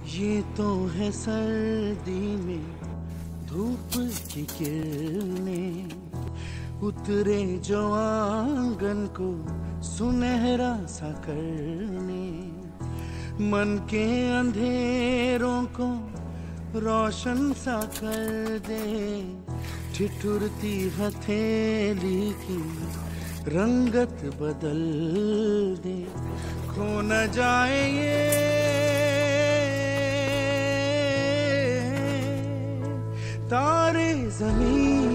ये तो है सर्दी में धूप की किरणें, उतरे जो आंगन को सुनहरा सा करने, मन के अंधेरों को रोशन सा कर दे, ठिठुरती हथेली की रंगत बदल दे, खो न जाए ये तारे ज़मीं